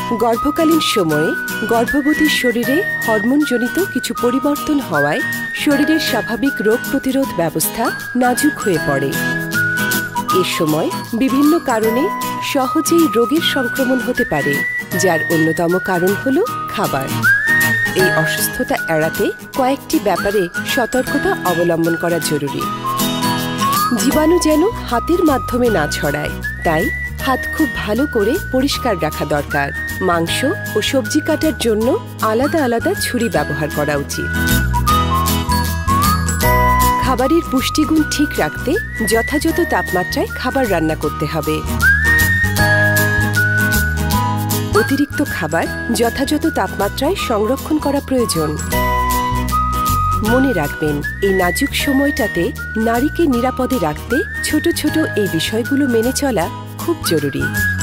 গর্ভকালীন সময়ে গর্ভবতীর শরীরে হরমোনজনিত কিছু পরিবর্তন হওয়ায় শরীরের স্বাভাবিক রোগ প্রতিরোধ ব্যবস্থা নাজুক হয়ে পড়ে। এ সময় বিভিন্ন কারণে সহজেই রোগের সংক্রমণ হতে পারে, যার অন্যতম কারণ হল খাবার। এই অসুস্থতা এড়াতে কয়েকটি ব্যাপারে সতর্কতা অবলম্বন করা জরুরি। জীবাণু যেন হাতের মাধ্যমে না ছড়ায়, তাই হাত খুব ভালো করে পরিষ্কার রাখা দরকার। মাংস ও সবজি কাটার জন্য আলাদা আলাদা ছুরি ব্যবহার করা উচিত। খাবারের পুষ্টিগুণ ঠিক রাখতে যথাযথ তাপমাত্রায় খাবার রান্না করতে হবে। অতিরিক্ত খাবার যথাযথ তাপমাত্রায় সংরক্ষণ করা প্রয়োজন। মনে রাখবেন, এই নাজুক সময়টাতে নারীকে নিরাপদে রাখতে ছোট ছোট এই বিষয়গুলো মেনে চলা খুব জরুরি।